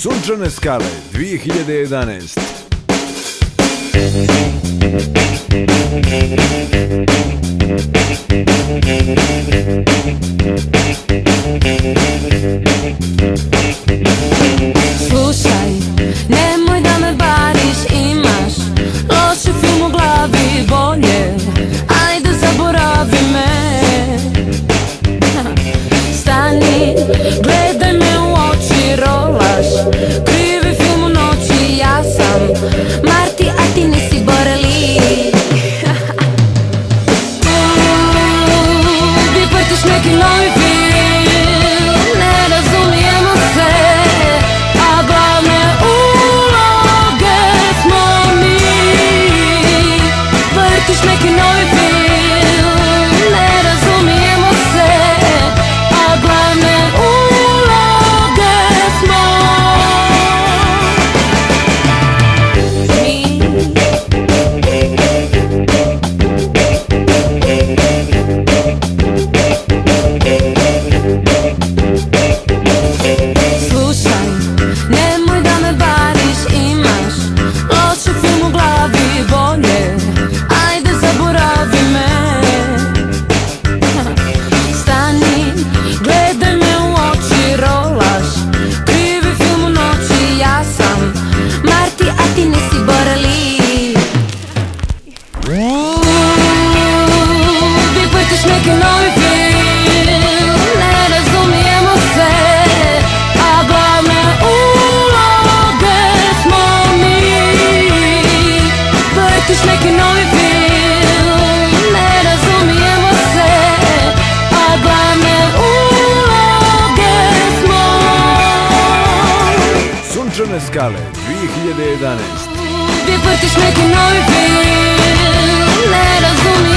Sunčane skale 2011. Slušaj, nemoj da me bariš, imaš loš film u glavi, bolje ajde zaboravi me. Stani, gledaj me u oči, rolaš krivi film u noći. Ja sam Marti, a ti nisi Boreli. Vi vrtiš neki novi film, ne razumijemo se, a glavne uloge smo mi. Vrtiš neki novi film, ne razumijemo se, a glavne uloge smo mi. Slušaj, nemoj da me bariš, imaš loš film u glavi, bolje ajde zaboravi me. Stani, gledaj me u oči, rolaš krivi film u noći. Ja sam Marti, a ti nisi Boreli. Vi vrtiš neki novi film, ne razumijemo se, a glavne uloge smo mi. Vrtiš neki novi film, ne razumijemo se, a glavne uloge smo. Sunčane skale 2011. Vi vrtiš neki novi film, ne razumijemo